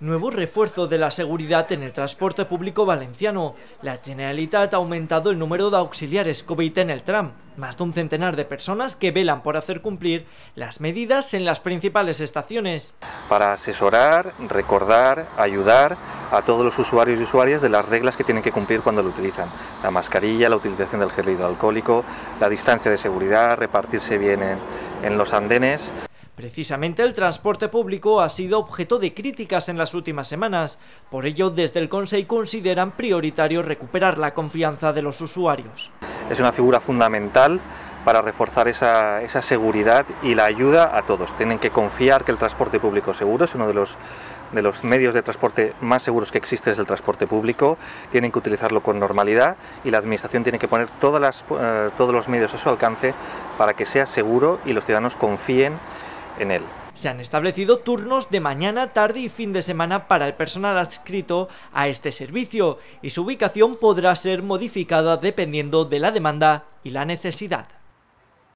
Nuevo refuerzo de la seguridad en el transporte público valenciano. La Generalitat ha aumentado el número de auxiliares COVID en el tram, más de un centenar de personas que velan por hacer cumplir las medidas en las principales estaciones. Para asesorar, recordar, ayudar a todos los usuarios y usuarias de las reglas que tienen que cumplir cuando lo utilizan. La mascarilla, la utilización del gel hidroalcohólico, la distancia de seguridad, repartirse bien en los andenes. Precisamente el transporte público ha sido objeto de críticas en las últimas semanas. Por ello, desde el Consell consideran prioritario recuperar la confianza de los usuarios. Es una figura fundamental para reforzar esa seguridad y la ayuda a todos. Tienen que confiar que el transporte público es seguro, es uno de los medios de transporte más seguros que existe, es el transporte público. Tienen que utilizarlo con normalidad y la Administración tiene que poner todos los medios a su alcance para que sea seguro y los ciudadanos confíen en él. Se han establecido turnos de mañana, tarde y fin de semana para el personal adscrito a este servicio y su ubicación podrá ser modificada dependiendo de la demanda y la necesidad.